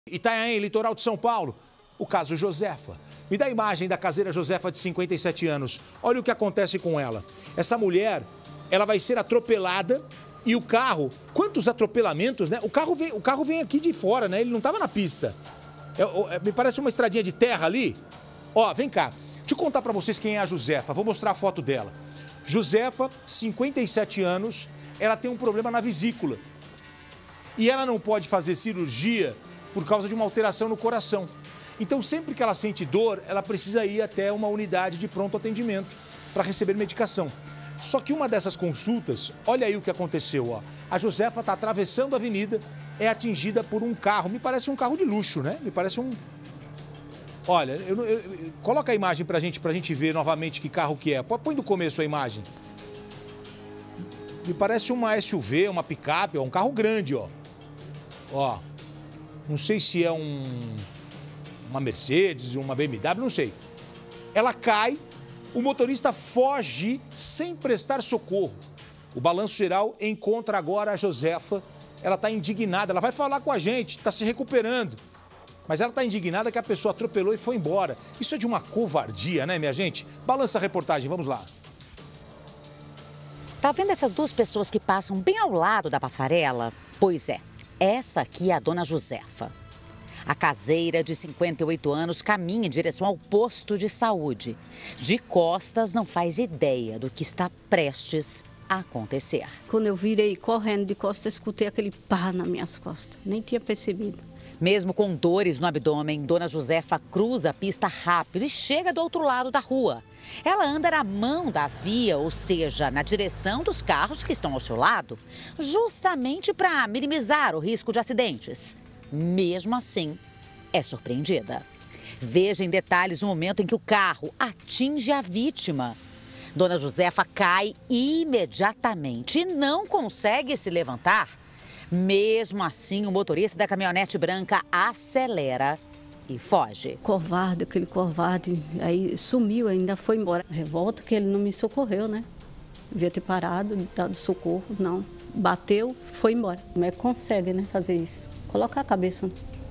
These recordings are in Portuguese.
Itanhaém, litoral de São Paulo, o caso Josefa. Me dá a imagem da caseira Josefa de 57 anos. Olha o que acontece com ela. Essa mulher, ela vai ser atropelada e o carro, quantos atropelamentos, né? O carro vem aqui de fora, né? Ele não estava na pista. Me parece uma estradinha de terra ali. Ó, vem cá. Deixa eu contar pra vocês quem é a Josefa. Vou mostrar a foto dela. Josefa, 57 anos, ela tem um problema na vesícula. E ela não pode fazer cirurgia por causa de uma alteração no coração. Então, sempre que ela sente dor, ela precisa ir até uma unidade de pronto atendimento para receber medicação. Só que uma dessas consultas, olha aí o que aconteceu, ó. A Josefa está atravessando a avenida, é atingida por um carro. Me parece um carro de luxo, né? Me parece um... Olha, coloca a imagem pra gente ver novamente que carro que é. Põe do começo a imagem. Me parece uma SUV, uma picape, ó, um carro grande, ó. Ó, não sei se é uma Mercedes, uma BMW, não sei. Ela cai, o motorista foge sem prestar socorro. O Balanço Geral encontra agora a Josefa. Ela está indignada, ela vai falar com a gente, está se recuperando. Mas ela está indignada que a pessoa atropelou e foi embora. Isso é de uma covardia, né, minha gente? Balança a reportagem, vamos lá. Tá vendo essas duas pessoas que passam bem ao lado da passarela? Pois é, essa aqui é a dona Josefa. A caseira de 58 anos caminha em direção ao posto de saúde. De costas, não faz ideia do que está prestes a acontecer. Quando eu virei correndo de costas, escutei aquele pá nas minhas costas. Nem tinha percebido. Mesmo com dores no abdômen, dona Josefa cruza a pista rápido e chega do outro lado da rua. Ela anda na mão da via, ou seja, na direção dos carros que estão ao seu lado, justamente para minimizar o risco de acidentes. Mesmo assim, é surpreendida. Veja em detalhes o momento em que o carro atinge a vítima. Dona Josefa cai imediatamente e não consegue se levantar. Mesmo assim, o motorista da caminhonete branca acelera e foge. Covarde, aquele covarde, aí sumiu, ainda foi embora. Revolta que ele não me socorreu, né? Devia ter parado, dado socorro, não. Bateu, foi embora. Como é que consegue, né, fazer isso? Colocar a cabeça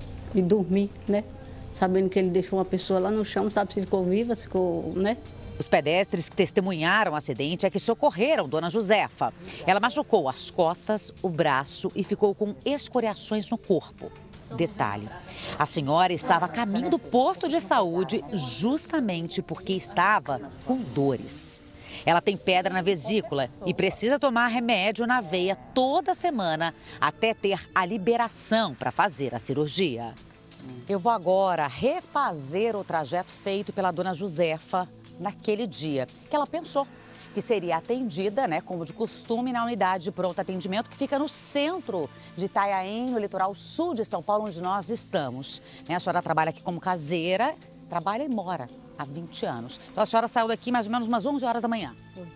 e dormir, né? Sabendo que ele deixou uma pessoa lá no chão, sabe se ficou viva, se ficou, né? Os pedestres que testemunharam o acidente é que socorreram dona Josefa. Ela machucou as costas, o braço e ficou com escoriações no corpo. Detalhe, a senhora estava a caminho do posto de saúde justamente porque estava com dores. Ela tem pedra na vesícula e precisa tomar remédio na veia toda semana até ter a liberação para fazer a cirurgia. Eu vou agora refazer o trajeto feito pela dona Josefa naquele dia, que ela pensou que seria atendida, né, como de costume, na unidade de pronto atendimento que fica no centro de Itanhaém, no litoral sul de São Paulo, onde nós estamos. A senhora trabalha aqui como caseira, trabalha e mora há 20 anos. Então a senhora saiu daqui mais ou menos umas 11 horas da manhã.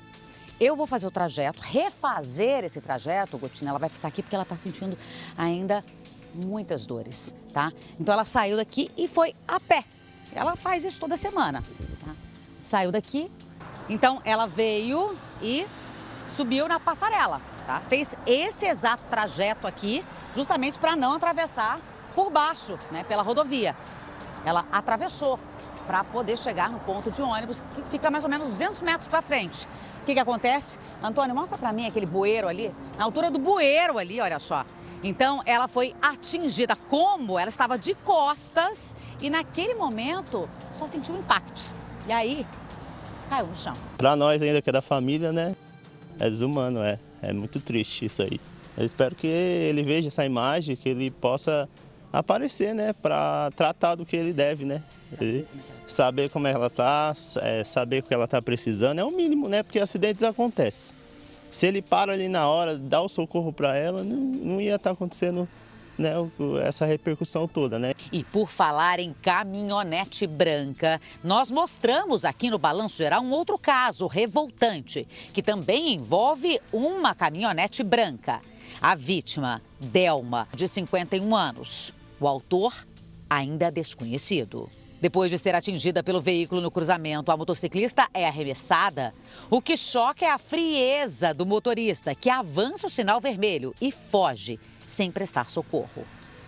Eu vou fazer o trajeto, refazer esse trajeto, Gotinha, ela vai ficar aqui porque ela está sentindo ainda muitas dores, tá? Então ela saiu daqui e foi a pé. Ela faz isso toda semana, tá? Saiu daqui, então ela veio e subiu na passarela, tá? Fez esse exato trajeto aqui, justamente para não atravessar por baixo, né, pela rodovia. Ela atravessou para poder chegar no ponto de ônibus, que fica mais ou menos 200 metros para frente. O que acontece? Antônio, mostra para mim aquele bueiro ali, na altura do bueiro ali, olha só. Então, ela foi atingida. Como? Ela estava de costas e naquele momento só sentiu o impacto. E aí, caiu no chão. Para nós ainda que é da família, né? É desumano, é muito triste isso aí. Eu espero que ele veja essa imagem, que ele possa aparecer, né? Para tratar do que ele deve, né? Saber como ela está, saber o que ela está precisando, é o mínimo, né? Porque acidentes acontecem. Se ele para ali na hora, dá o socorro para ela, não ia estar acontecendo, né, essa repercussão toda, né? E por falar em caminhonete branca, nós mostramos aqui no Balanço Geral um outro caso revoltante, que também envolve uma caminhonete branca. A vítima, Delma, de 51 anos. O autor, ainda desconhecido. Depois de ser atingida pelo veículo no cruzamento, a motociclista é arremessada. O que choca é a frieza do motorista, que avança o sinal vermelho e foge sem prestar socorro.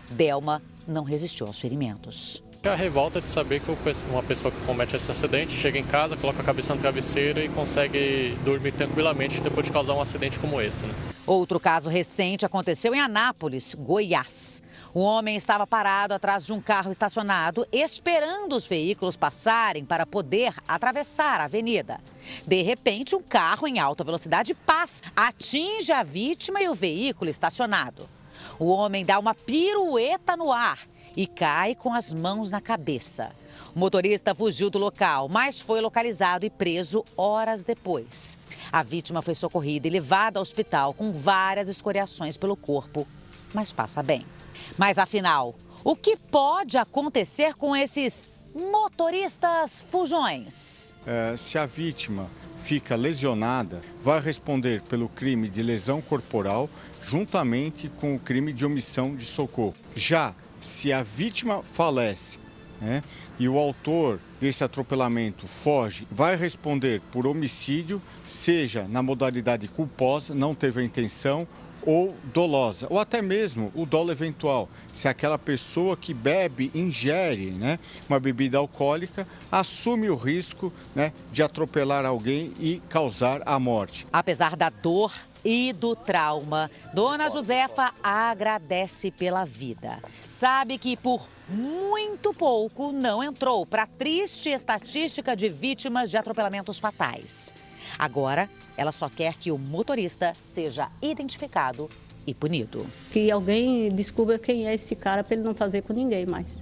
Delma não resistiu aos ferimentos. É a revolta de saber que uma pessoa que comete esse acidente chega em casa, coloca a cabeça no travesseiro e consegue dormir tranquilamente depois de causar um acidente como esse, né? Outro caso recente aconteceu em Anápolis, Goiás. O homem estava parado atrás de um carro estacionado, esperando os veículos passarem para poder atravessar a avenida. De repente, um carro em alta velocidade passa, atinge a vítima e o veículo estacionado. O homem dá uma pirueta no ar e cai com as mãos na cabeça. O motorista fugiu do local, mas foi localizado e preso horas depois. A vítima foi socorrida e levada ao hospital com várias escoriações pelo corpo, mas passa bem. Mas afinal, o que pode acontecer com esses motoristas fujões? Se a vítima fica lesionada, vai responder pelo crime de lesão corporal juntamente com o crime de omissão de socorro. Já se a vítima falece, né, e o autor desse atropelamento foge, vai responder por homicídio, seja na modalidade culposa, não teve a intenção, ou dolosa, ou até mesmo o dolo eventual, se aquela pessoa que bebe, ingere, né, uma bebida alcoólica, assume o risco, né, de atropelar alguém e causar a morte. Apesar da dor e do trauma, Dona Josefa agradece pela vida. Sabe que por muito pouco não entrou para a triste estatística de vítimas de atropelamentos fatais. Agora, ela só quer que o motorista seja identificado e punido. Que alguém descubra quem é esse cara para ele não fazer com ninguém mais.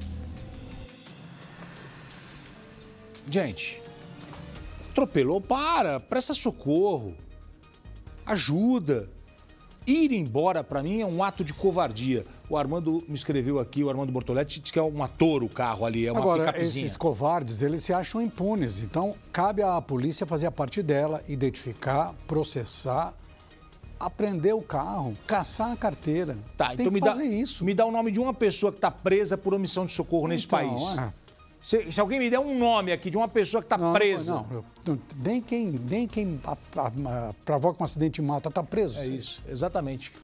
Gente, atropelou, presta socorro, ajuda. Ir embora, para mim, é um ato de covardia. O Armando me escreveu aqui, o Armando Bortoletti, diz que é um ator o carro ali, é uma Agora, picapezinha. esses covardes, eles se acham impunes. Então, cabe à polícia fazer a parte dela, identificar, processar, apreender o carro, caçar a carteira. Tá, tem então me dá o nome de uma pessoa que está presa por omissão de socorro nesse país. Se alguém me der um nome aqui de uma pessoa que está presa... Não, nem quem provoca um acidente e mata está preso. É isso, exatamente.